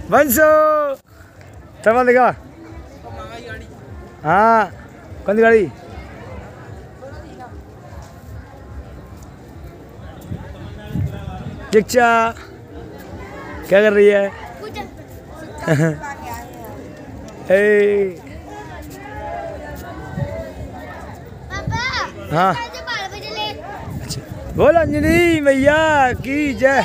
बंसो तवा देखा। हाँ कौन सी गाड़ी? दीक्षा क्या कर रही है? हाँ अच्छा बोल अंजलि भैया की जय।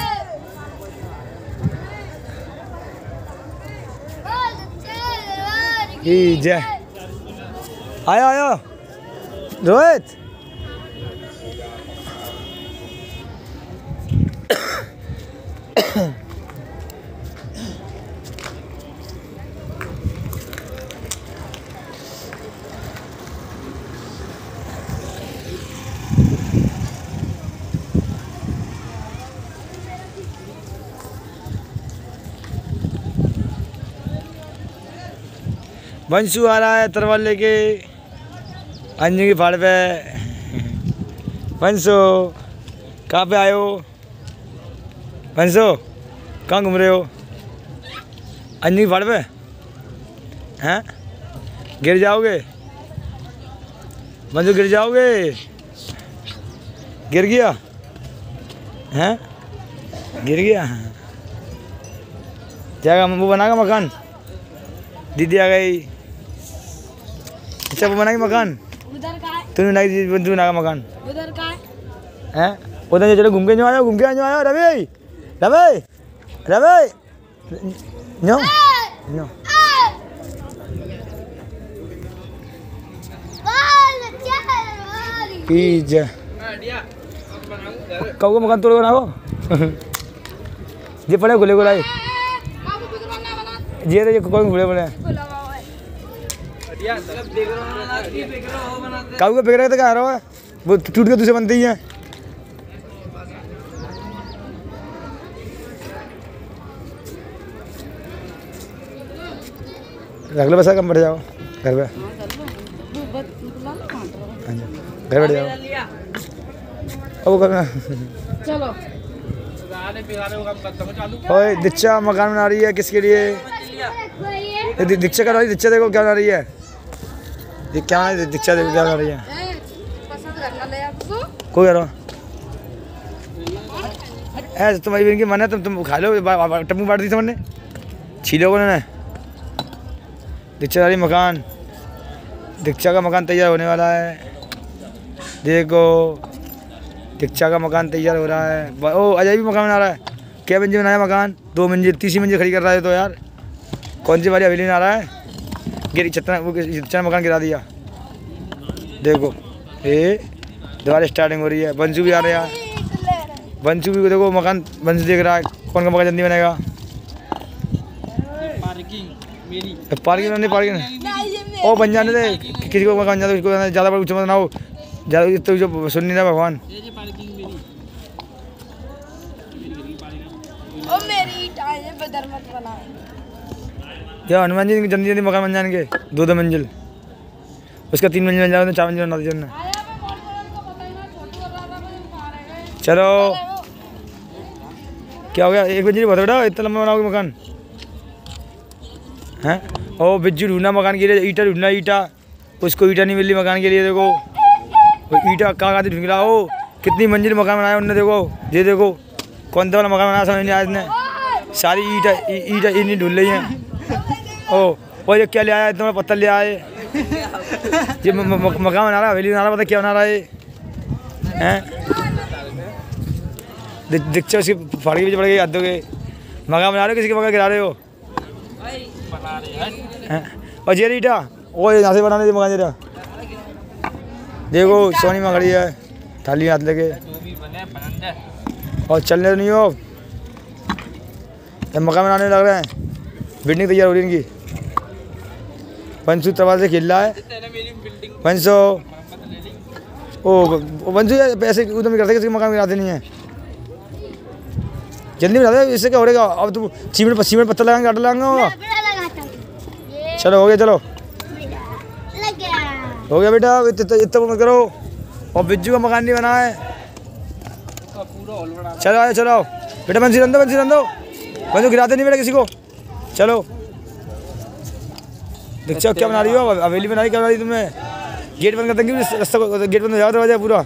की जय। आयो आयो रोहित। बंसू आ रहा है तरवाल लेके अंजलि की फाड़ पे। बंसो कहाँ पे आए हो? बंसो कहाँ घूम रहे हो? अंजलि की फाड़ पे हैं? गिर जाओगे बंसो, गिर जाओगे। गिर गया हैं? गिर गया। क्या वो बनाएगा मकान? दीदी आ गई। अच्छा वो बनाएगी मकान? उधर का है। तूने बनाई बंसू बनाएगा मकान? उधर का है। हैं? उधर चलो घूम के जो आयो, घूम के जो आयो। रवि रवि रवि नो नो पीज कब मकान तोड़ बनाओ। ये पड़े खुले खुलाए ये तो कोई खुले पड़े काबू का फेंक रहे थे। क्या रहा है वो टूट के दूसरे बनते ही हैं। रख लो बस कम बैठ जाओ घर पे। घर बैठ जाओ अब वो करना। चलो ओए दीक्षा मकान बना रही है किसके लिए? दीक्षा कर रही है। दीक्षा देखो क्या बना रही है। ये क्या है? दीक्षा देखो क्या बना रही है। पसंद करना ले आपको कोई करो ऐसे तुम्हारी बहन की मन है तुम खा लो। टप्पू बांट दी तुमने छीलो को ने। दीक्षा वाली मकान, दीक्षा का मकान तैयार होने वाला है। देखो दीक्षा का मकान तैयार हो रहा है। ओ अजय भी मकान बना रहा है। क्या मंजिल बनाया मकान? 2 मंजिल, तीसरी मंजिल खड़ी कर रहा है तो यार कौन सी वाली हवेली बना रहा है? गिर छत्ता मकान गिरा दिया। देखो ये दोबारा स्टार्टिंग हो रही है। बंसू भी आ रहा है। बंसू भी देखो मकान बंसू देख रहा है कौन का मकान जल्दी बनेगा। पार्किंग नहीं पार्किंग ओ बन जाने दे। किसी को मकान ज़्यादा बड़ा ऊँचा बनाओ। ज़्यादा तो जो सुन नहीं रहा भगवान। ओ मेरी टाइम बदर मत बना। क्या हनुमान जी जल्दी जल्दी मकान बन जाएंगे। 2 मंजिल उसका 3 मंजिल बन जाएगा तो 4 मंजिल बना दीजिए। चलो क्या हो गया? 1 मंजिल बहुत बड़ा इतना लंबा बनाओगे मकान हैं? ओ बिज्जू ढूंढना मकान के लिए ईटा ढूंढना। ईटा उसको ईटा नहीं मिल रही मकान के लिए। देखो ईटा कहाँ ढूंढ रहा हो। कितनी मंजिल मकान बनाया उनने। देखो ये देखो कौन सा वाला मकान बनाया समझ नहीं आया इसने। सारी ईटा इतनी ढूंढ रही हैं। ओ ये क्या ले आया इतना पत्थर ले आए। ये मकान बना रहा हवेली बना रहा। पता क्या बना रहा है हैं? दीक्षा उसकी फाड़ के पीछे पड़ गई। हाथ दोगे मकान बना रहे हो किसी के मकान गिरा रहे हो। और ये ईटा वो यहाँ से बनाने मकान जरा। देखो सोनी में खड़ी है थाली हाथ लेके और चलने नहीं हो। मकान बनाने लग रहे हैं। बिल्डिंग तैयार हो रही है इनकी। बंसू तवा से खेल रहा है। बंसो ओ बंसू पैसे उधर भी करते किसी मकान गिराते नहीं है। जल्दी बता दे इससे क्या हो रहेगा। अब तुम सीमेंट पत्थर लगाएंगे आटा लगाएंगे। चलो हो गया। चलो हो गया बेटा इतना मत करो। और बिज्जू का मकान नहीं बना है। चलो आए चलो बेटा बंसी रंदो बंसू गिराते नहीं बेटा किसी को। चलो दीक्षा क्या बना रही हो? हवेली बना रही, क्या बना रही तुमने? गेट बंद कर देंगे रास्ता को, गेट बंद हो जाओ दरवाजा पूरा।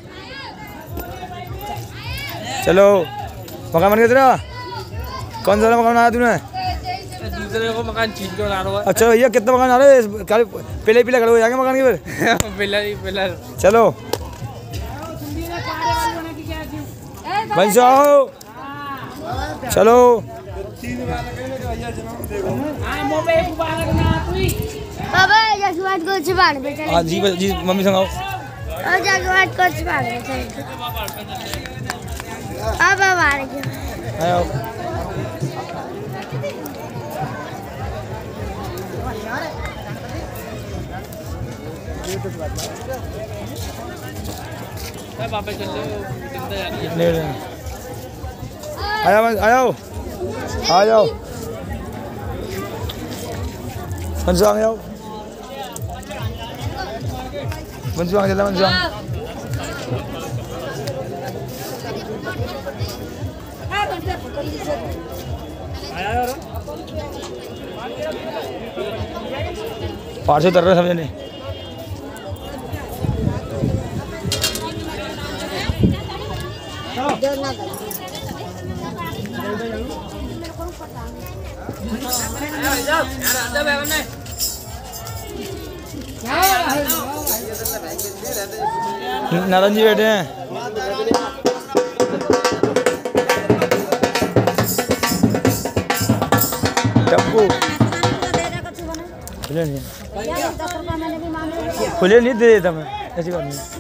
चलो मकान बन गया तेरा? कौन सा मकान बनाया तूने? दूसरे को मकान छीन के बना रहा है। अच्छा भैया कितना मकान आ रहे हैं? पहले खड़े हो जाएंगे मकान के फिर। पिलर चलो बन जाओ, चलो बाबा जाके बात को छुपाने पे चले। हाँ जी जी मम्मी संगाओ। और जाके बात को छुपाने पे चले। अब आ रही है। आओ पापा चल आया आओ आ जाओ मंजुआ आओ मंजुआ चला मंजुआ पार से उतर रहे समझे नहीं। नारायण जी बैठे हैं। टप्पू खुले नहीं दे देता मैं, ऐसी बात नहीं।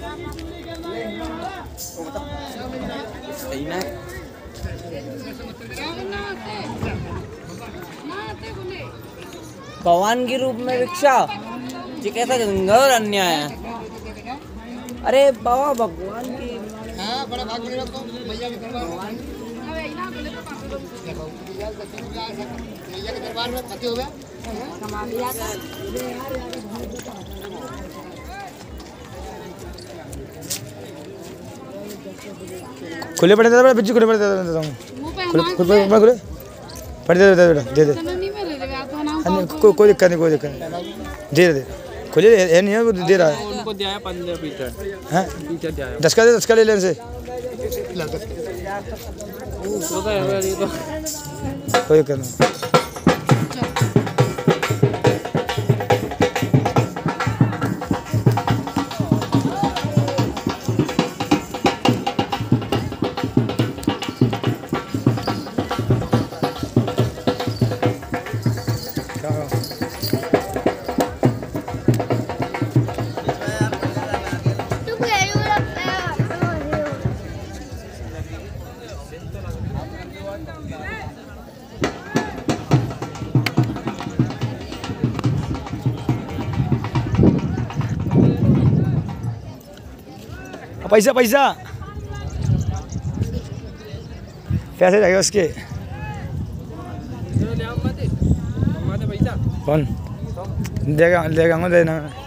भगवान के रूप में भिक्षा, ये कैसा घोर अन्याय है। अरे बाबा भगवान की बड़ा भाग में रखो मैया के दरबार में फते हो गया। खुले पड़े थे बिच्चू, खुले पड़े थे खुले खुले पड़े थे दे दे। कोई दिक्कत नहीं, कोई दिक्कत नहीं, दे दे खुले है नहीं है वो दे रहा है। उनको दिया है 15 फीचर हैं, फीचर दिया है 10 का दे, 10 का ले लेने से कोई दिक्कत नहीं। पैसा पैसा पैसे जाएगा उसके। कौन देगा? लेगा देना।